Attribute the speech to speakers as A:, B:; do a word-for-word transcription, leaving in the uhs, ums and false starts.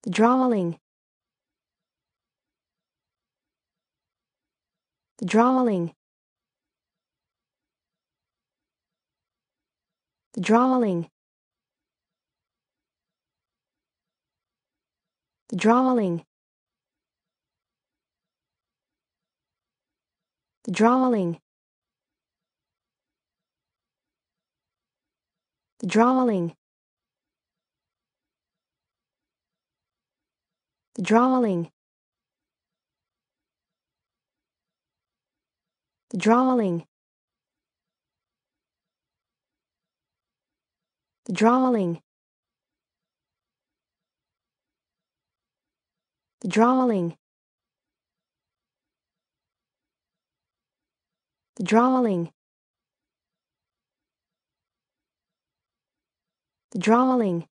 A: Drawling. Drawling. Drawling. Drawling. Drawling. Drawling. Drawling. Drawling. Drawling. Drawling. Drawling. Drawling.